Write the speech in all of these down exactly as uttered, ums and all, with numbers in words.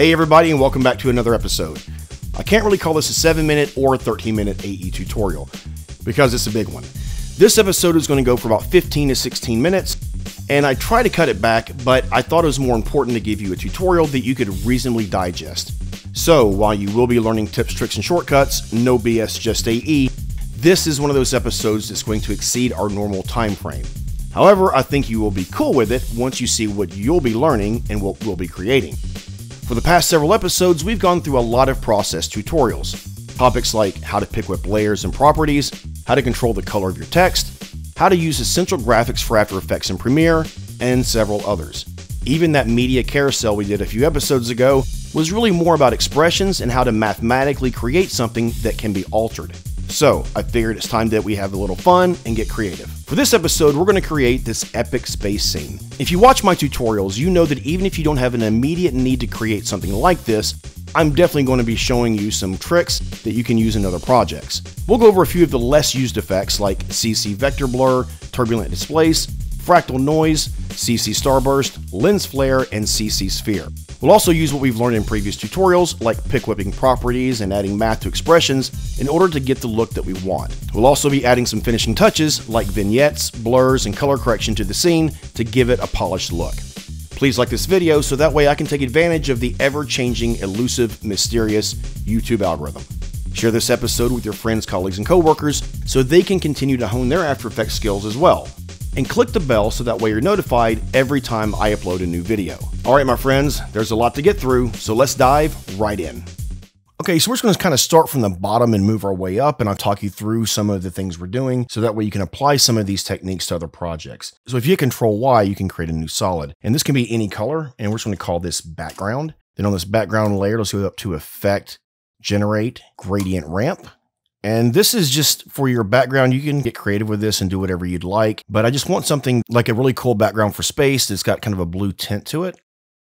Hey everybody, and welcome back to another episode. I can't really call this a seven minute or a thirteen minute A E tutorial because it's a big one. This episode is going to go for about fifteen to sixteen minutes, and I try to cut it back, but I thought it was more important to give you a tutorial that you could reasonably digest. So while you will be learning tips, tricks, and shortcuts, no B S, just A E, this is one of those episodes that's going to exceed our normal time frame. However, I think you will be cool with it once you see what you'll be learning and what we'll be creating. For the past several episodes, we've gone through a lot of process tutorials. Topics like how to pick whip layers and properties, how to control the color of your text, how to use essential graphics for After Effects and Premiere, and several others. Even that media carousel we did a few episodes ago was really more about expressions and how to mathematically create something that can be altered. So I figured it's time that we have a little fun and get creative. For this episode, we're going to create this epic space scene. If you watch my tutorials, you know that even if you don't have an immediate need to create something like this, I'm definitely going to be showing you some tricks that you can use in other projects. We'll go over a few of the less used effects like C C Vector Blur, Turbulent Displace, Fractal Noise, C C Starburst, Lens Flare, and C C Sphere. We'll also use what we've learned in previous tutorials, like pick whipping properties and adding math to expressions in order to get the look that we want. We'll also be adding some finishing touches, like vignettes, blurs, and color correction to the scene to give it a polished look. Please like this video so that way I can take advantage of the ever-changing, elusive, mysterious YouTube algorithm. Share this episode with your friends, colleagues, and coworkers so they can continue to hone their After Effects skills as well. And click the bell so that way you're notified every time I upload a new video. Alright my friends, there's a lot to get through, so let's dive right in. Okay, so we're just going to kind of start from the bottom and move our way up, and I'll talk you through some of the things we're doing so that way you can apply some of these techniques to other projects. So if you hit Control Y, you can create a new solid, and this can be any color, and we're just going to call this background. Then on this background layer, let's go up to Effect, Generate, Gradient Ramp. And this is just for your background. You can get creative with this and do whatever you'd like, but I just want something like a really cool background for space that's got kind of a blue tint to it.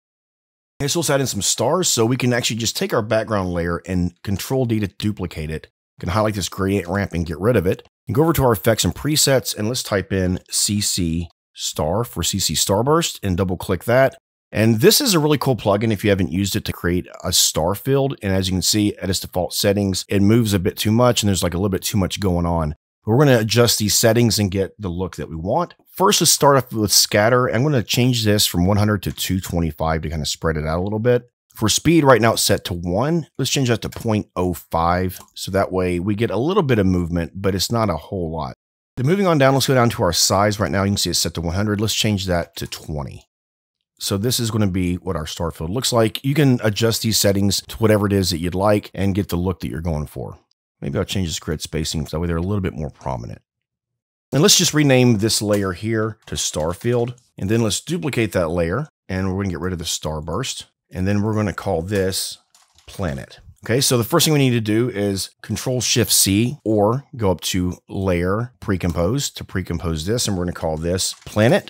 Okay, so let's add in some stars so we can actually just take our background layer and Control D to duplicate it. You can highlight this gradient ramp and get rid of it. And go over to our effects and presets and let's type in C C Star for C C Starburst and double click that. And this is a really cool plugin if you haven't used it to create a star field. And as you can see at its default settings, it moves a bit too much and there's like a little bit too much going on. But we're going to adjust these settings and get the look that we want. First, let's start off with scatter. I'm going to change this from one hundred to two twenty-five to kind of spread it out a little bit. For speed, right now it's set to one. Let's change that to zero point zero five. So that way we get a little bit of movement, but it's not a whole lot. Then moving on down, let's go down to our size. Right now you can see it's set to one hundred. Let's change that to twenty. So this is going to be what our star field looks like. You can adjust these settings to whatever it is that you'd like and get the look that you're going for. Maybe I'll change this grid spacing so that way they're a little bit more prominent. And let's just rename this layer here to Starfield. And then let's duplicate that layer and we're going to get rid of the Starburst. And then we're going to call this Planet. Okay, so the first thing we need to do is Control Shift C or go up to Layer, Precompose to precompose this. And we're going to call this Planet.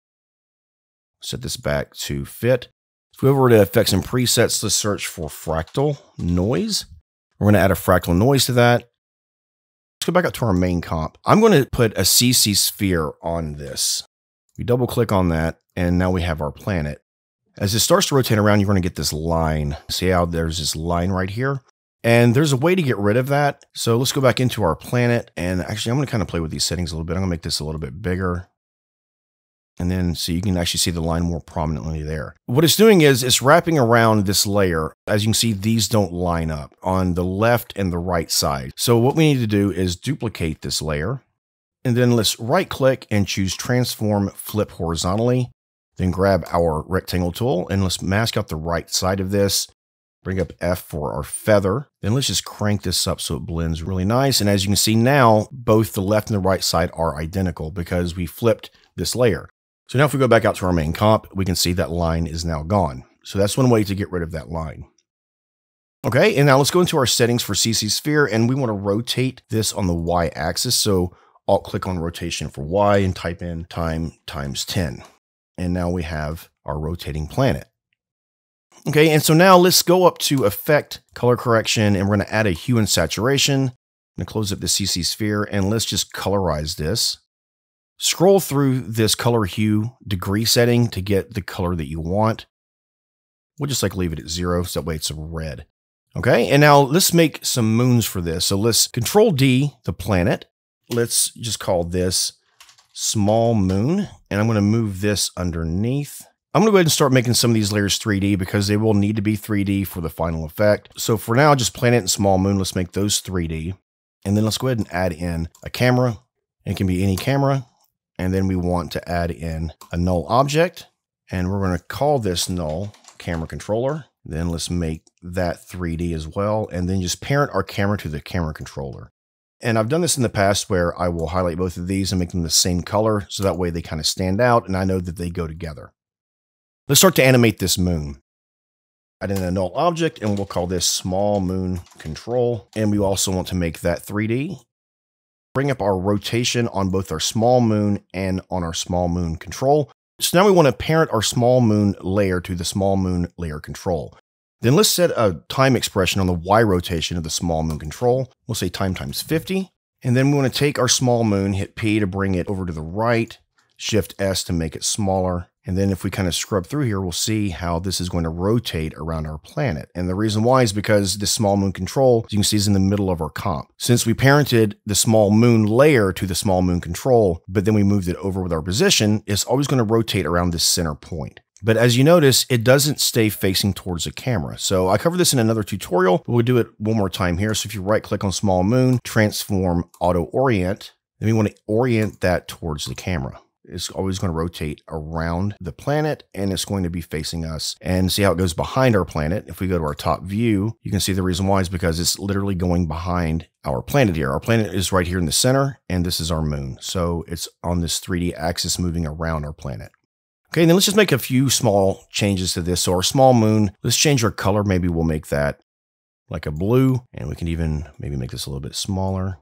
Set this back to fit. If we go over to effects and presets, let's search for Fractal Noise. We're going to add a Fractal Noise to that. Let's go back up to our main comp. I'm going to put a C C Sphere on this. We double click on that, and now we have our planet. As it starts to rotate around, you're going to get this line. See how there's this line right here? And there's a way to get rid of that. So let's go back into our planet, and actually I'm going to kind of play with these settings a little bit. I'm going to make this a little bit bigger. And then so you can actually see the line more prominently there. What it's doing is it's wrapping around this layer. As you can see, these don't line up on the left and the right side. So what we need to do is duplicate this layer. And then let's right click and choose Transform Flip Horizontally. Then grab our rectangle tool and let's mask out the right side of this. Bring up F for our feather. Then let's just crank this up so it blends really nice. And as you can see now, both the left and the right side are identical because we flipped this layer. So now if we go back out to our main comp, we can see that line is now gone. So that's one way to get rid of that line. Okay, and now let's go into our settings for C C Sphere, and we want to rotate this on the Y axis. So Alt click on rotation for Y and type in time times ten. And now we have our rotating planet. Okay, and so now let's go up to Effect, Color Correction, and we're going to add a hue and saturation. I'm going to close up the C C Sphere, and let's just colorize this. Scroll through this color hue degree setting to get the color that you want. We'll just like leave it at zero, so that way it's a red. Okay, and now let's make some moons for this. So let's control D, the planet. Let's just call this small moon, and I'm going to move this underneath. I'm going to go ahead and start making some of these layers three D because they will need to be three D for the final effect. So for now, just planet and small moon, let's make those three D. And then let's go ahead and add in a camera. It can be any camera. And then we want to add in a null object. And we're going to call this null camera controller. Then let's make that three D as well. And then just parent our camera to the camera controller. And I've done this in the past where I will highlight both of these and make them the same color. So that way they kind of stand out and I know that they go together. Let's start to animate this moon. Add in a null object and we'll call this small moon control. And we also want to make that three D. Bring up our rotation on both our small moon and on our small moon control. So now we want to parent our small moon layer to the small moon layer control. Then let's set a time expression on the Y rotation of the small moon control. We'll say time times fifty. And then we want to take our small moon, hit P to bring it over to the right, Shift S to make it smaller. And then if we kind of scrub through here, we'll see how this is going to rotate around our planet. And the reason why is because this small moon control, as you can see, is in the middle of our comp. Since we parented the small moon layer to the small moon control, but then we moved it over with our position, it's always going to rotate around this center point. But as you notice, it doesn't stay facing towards the camera. So I covered this in another tutorial, but we'll do it one more time here. So if you right click on small moon, transform auto orient, then we want to orient that towards the camera. It's always going to rotate around the planet and it's going to be facing us. And see how it goes behind our planet. If we go to our top view, you can see the reason why is because it's literally going behind our planet here. Our planet is right here in the center and this is our moon. So it's on this three D axis moving around our planet. Okay, then let's just make a few small changes to this. So our small moon, let's change our color. Maybe we'll make that like a blue and we can even maybe make this a little bit smaller.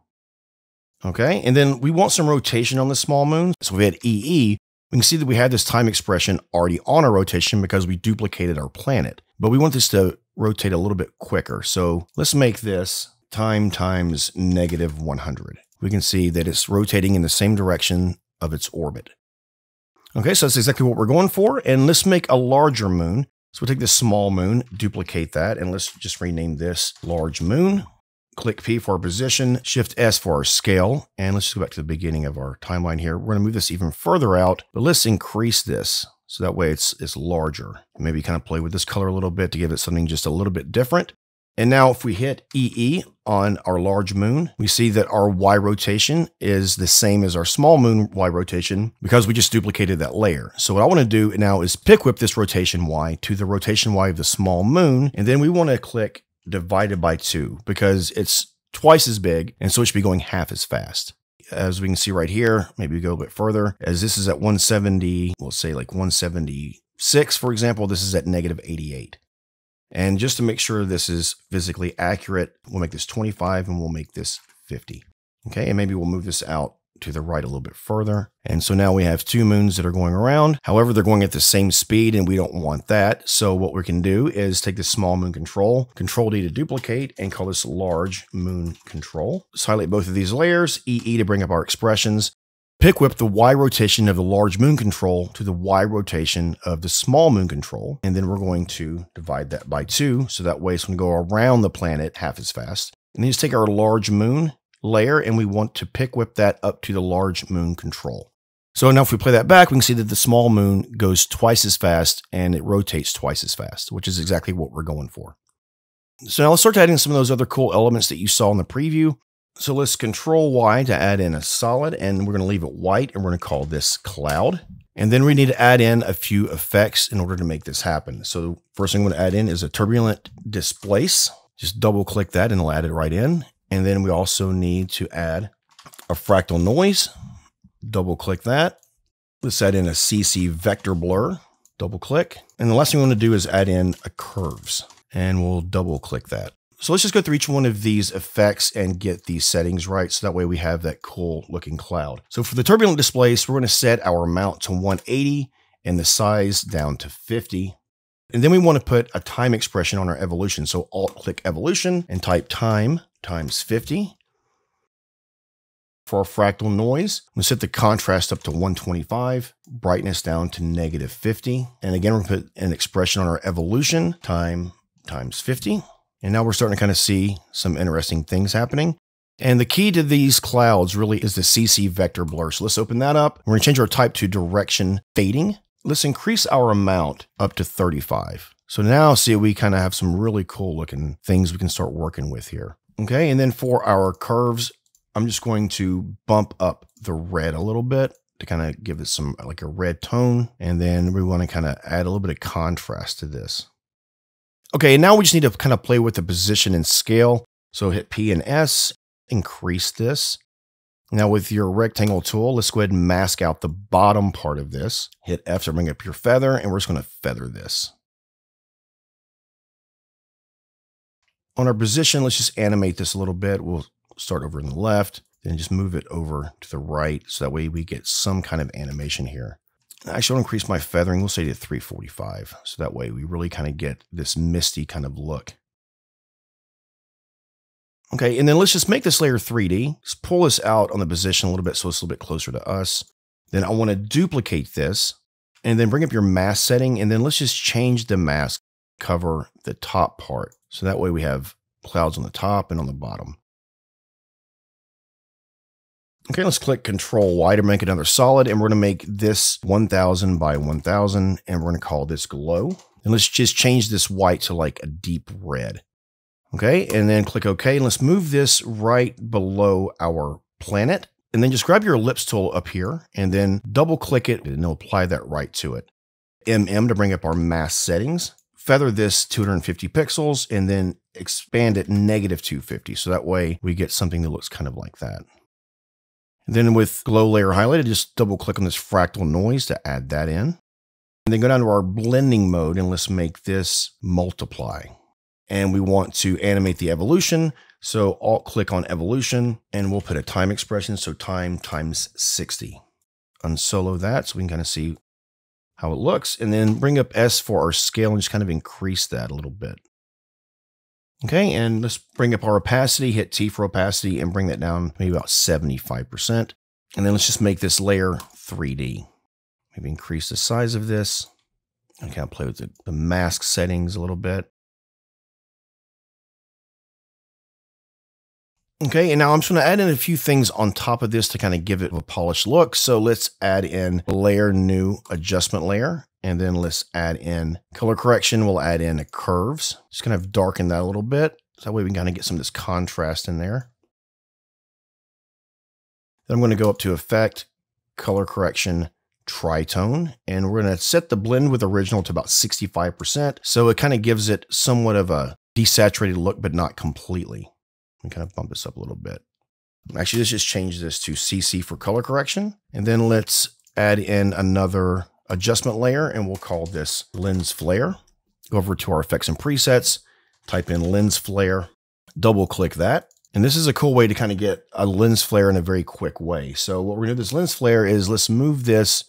Okay, and then we want some rotation on the small moon. So we had E E. We can see that we had this time expression already on our rotation because we duplicated our planet. But we want this to rotate a little bit quicker. So let's make this time times negative one hundred. We can see that it's rotating in the same direction of its orbit. Okay, so that's exactly what we're going for. And let's make a larger moon. So we'll take this small moon, duplicate that, and let's just rename this large moon. Click P for our position, Shift S for our scale, and let's just go back to the beginning of our timeline here. We're going to move this even further out, but let's increase this so that way it's, it's larger. Maybe kind of play with this color a little bit to give it something just a little bit different. And now if we hit E E on our large moon, we see that our Y rotation is the same as our small moon Y rotation because we just duplicated that layer. So what I want to do now is pick whip this rotation Y to the rotation Y of the small moon, and then we want to click divided by two because it's twice as big and so it should be going half as fast. As we can see right here, maybe we go a bit further, as this is at one seventy, we'll say like one seventy-six, for example, this is at negative eighty-eight. And just to make sure this is physically accurate, we'll make this twenty-five and we'll make this fifty. Okay, and maybe we'll move this out to the right a little bit further. And so now we have two moons that are going around. However, they're going at the same speed and we don't want that. So what we can do is take this small moon control, Control D to duplicate and call this large moon control. Let's highlight both of these layers, E E to bring up our expressions. Pick whip the Y rotation of the large moon control to the Y rotation of the small moon control. And then we're going to divide that by two. So that way it's going to go around the planet half as fast. And then just take our large moon layer and we want to pick whip that up to the large moon control. So now if we play that back, we can see that the small moon goes twice as fast and it rotates twice as fast, which is exactly what we're going for. So now let's start adding some of those other cool elements that you saw in the preview. So let's Control Y to add in a solid and we're going to leave it white and we're going to call this cloud. And then we need to add in a few effects in order to make this happen. So first thing I'm going to add in is a turbulent displace. Just double click that and it'll add it right in. And then we also need to add a fractal noise. Double click that. Let's add in a C C vector blur. Double click. And the last thing we want to do is add in a curves. And we'll double click that. So let's just go through each one of these effects and get these settings right. So that way we have that cool looking cloud. So for the turbulent displace, we're going to set our amount to one eighty and the size down to fifty. And then we want to put a time expression on our evolution. So alt click evolution and type time times fifty. For our fractal noise, I'm going to set the contrast up to one twenty-five, brightness down to negative fifty. And again, we're going to put an expression on our evolution, time times fifty. And now we're starting to kind of see some interesting things happening. And the key to these clouds really is the C C vector blur. So let's open that up. We're going to change our type to direction fading. Let's increase our amount up to thirty-five. So now see, we kind of have some really cool looking things we can start working with here. Okay, and then for our curves, I'm just going to bump up the red a little bit to kind of give it some like a red tone. And then we want to kind of add a little bit of contrast to this. Okay, and now we just need to kind of play with the position and scale. So hit P and S, increase this. Now with your rectangle tool, let's go ahead and mask out the bottom part of this. Hit F to bring up your feather, and we're just going to feather this. On our position, let's just animate this a little bit. We'll start over on the left, then just move it over to the right, so that way we get some kind of animation here. Actually, I'll increase my feathering. We'll say to three forty-five, so that way we really kind of get this misty kind of look. Okay, and then let's just make this layer three D. Just pull this out on the position a little bit so it's a little bit closer to us. Then I want to duplicate this, and then bring up your mask setting, and then let's just change the mask, cover the top part. So that way we have clouds on the top and on the bottom. Okay, let's click Control Y to make another solid, and we're going to make this one thousand by one thousand, and we're going to call this glow. And let's just change this white to like a deep red. Okay, and then click OK, and let's move this right below our planet. And then just grab your ellipse tool up here, and then double click it, and it'll apply that right to it. M M to bring up our mask settings. Feather this two hundred fifty pixels, and then expand it negative two fifty. So that way we get something that looks kind of like that. And then with glow layer highlighted, just double click on this fractal noise to add that in. And then go down to our blending mode, and let's make this multiply. And we want to animate the evolution. So alt click on evolution, and we'll put a time expression. So time times sixty. Unsolo that so we can kind of see how it looks, and then bring up S for our scale and just kind of increase that a little bit. Okay, and let's bring up our opacity, hit T for opacity, and bring that down maybe about seventy-five percent. And then let's just make this layer three D. Maybe increase the size of this. And kind of play with the, the mask settings a little bit. Okay, and now I'm just going to add in a few things on top of this to kind of give it a polished look. So let's add in layer new adjustment layer, and then let's add in color correction. We'll add in curves. Just kind of darken that a little bit. So that way we can kind of get some of this contrast in there. Then I'm going to go up to Effect, Color Correction, Tritone, and we're going to set the blend with original to about sixty-five percent. So it kind of gives it somewhat of a desaturated look, but not completely. And kind of bump this up a little bit. Actually, let's just change this to C C for color correction. And then let's add in another adjustment layer, and we'll call this lens flare. Go over to our effects and presets, type in lens flare, double click that. And this is a cool way to kind of get a lens flare in a very quick way. So what we're going to do with this lens flare is let's move this,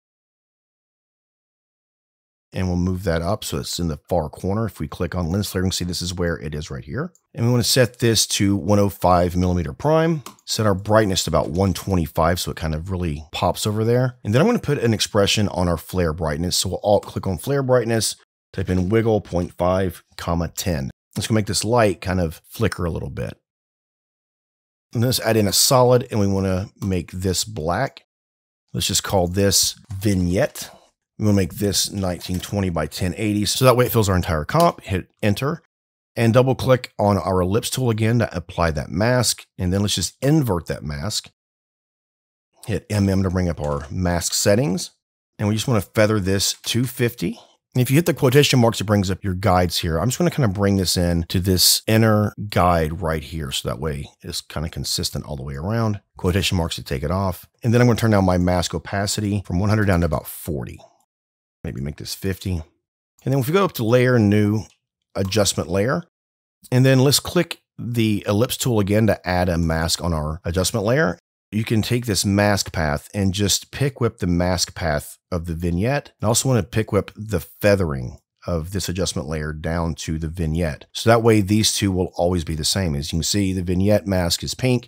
and we'll move that up so it's in the far corner. If we click on lens flare, you can see this is where it is right here. And we want to set this to one oh five millimeter prime, set our brightness to about one twenty-five so it kind of really pops over there. And then I'm going to put an expression on our flare brightness. So we'll alt click on flare brightness, type in wiggle zero point five, comma ten. Let's go make this light kind of flicker a little bit. And let's add in a solid, and we want to make this black. Let's just call this Vignette. We will make this nineteen twenty by ten eighty. So that way it fills our entire comp. Hit enter and double click on our ellipse tool again to apply that mask. And then let's just invert that mask. Hit M M to bring up our mask settings. And we just want to feather this to fifty. And if you hit the quotation marks, it brings up your guides here. I'm just going to kind of bring this in to this inner guide right here. So that way it's kind of consistent all the way around. Quotation marks to take it off. And then I'm going to turn down my mask opacity from one hundred down to about forty. Maybe make this fifty. And then if we go up to layer, new adjustment layer, and then let's click the ellipse tool again to add a mask on our adjustment layer. You can take this mask path and just pick whip the mask path of the vignette. I also want to pick whip the feathering of this adjustment layer down to the vignette. So that way these two will always be the same. As you can see, the vignette mask is pink,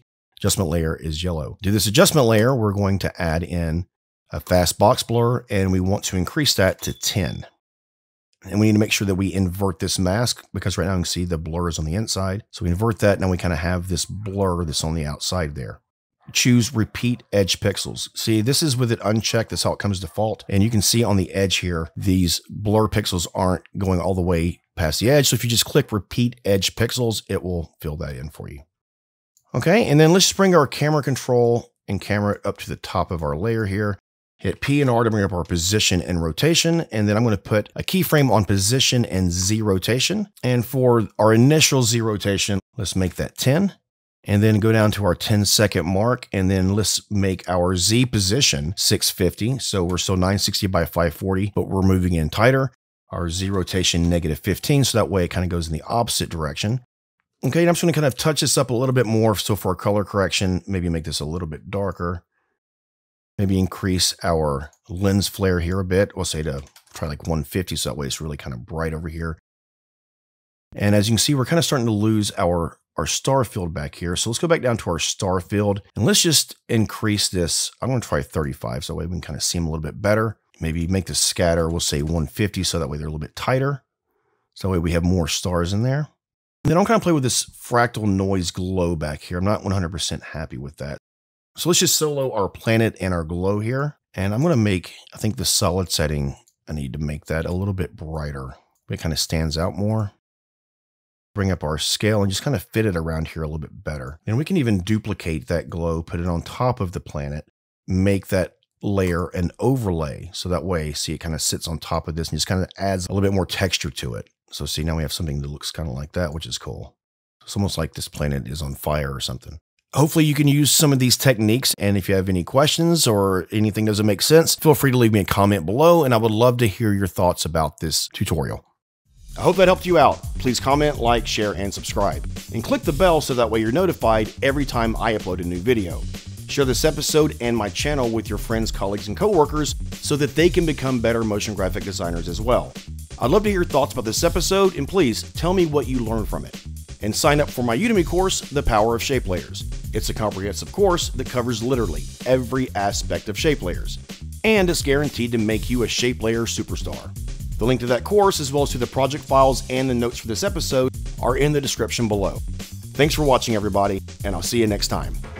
adjustment layer is yellow. To this adjustment layer, we're going to add in a fast box blur, and we want to increase that to ten. And we need to make sure that we invert this mask, because right now you can see the blur is on the inside. So we invert that, and now we kind of have this blur that's on the outside there. Choose repeat edge pixels. See, this is with it unchecked. That's how it comes default. And you can see on the edge here, these blur pixels aren't going all the way past the edge. So if you just click repeat edge pixels, it will fill that in for you. Okay, and then let's just bring our camera control and camera up to the top of our layer here. Hit P and R to bring up our position and rotation. And then I'm going to put a keyframe on position and Z rotation. And for our initial Z rotation, let's make that ten. And then go down to our ten second mark. And then let's make our Z position six fifty. So we're still nine sixty by five forty, but we're moving in tighter. Our Z rotation negative fifteen. So that way it kind of goes in the opposite direction. Okay, and I'm just going to kind of touch this up a little bit more. So for our color correction, maybe make this a little bit darker. Maybe increase our lens flare here a bit. We'll say to try like one fifty, so that way it's really kind of bright over here. And as you can see, we're kind of starting to lose our, our star field back here. So let's go back down to our star field, and let's just increase this. I'm going to try thirty-five, so that way we can kind of see them a little bit better. Maybe make the scatter, we'll say one fifty, so that way they're a little bit tighter. So that way we have more stars in there. And then I'll kind of play with this fractal noise glow back here. I'm not one hundred percent happy with that. So let's just solo our planet and our glow here. And I'm going to make, I think the solid setting, I need to make that a little bit brighter. It kind of stands out more. Bring up our scale and just kind of fit it around here a little bit better. And we can even duplicate that glow, put it on top of the planet, make that layer an overlay. So that way, see, it kind of sits on top of this and just kind of adds a little bit more texture to it. So see, now we have something that looks kind of like that, which is cool. It's almost like this planet is on fire or something. Hopefully you can use some of these techniques, and if you have any questions or anything doesn't make sense, feel free to leave me a comment below, and I would love to hear your thoughts about this tutorial. I hope that helped you out. Please comment, like, share, and subscribe. And click the bell so that way you're notified every time I upload a new video. Share this episode and my channel with your friends, colleagues, and coworkers so that they can become better motion graphic designers as well. I'd love to hear your thoughts about this episode, and please tell me what you learned from it. And sign up for my Udemy course, The Power of Shape Layers. It's a comprehensive course that covers literally every aspect of shape layers, and it's guaranteed to make you a shape layer superstar. The link to that course, as well as to the project files and the notes for this episode, are in the description below. Thanks for watching, everybody, and I'll see you next time.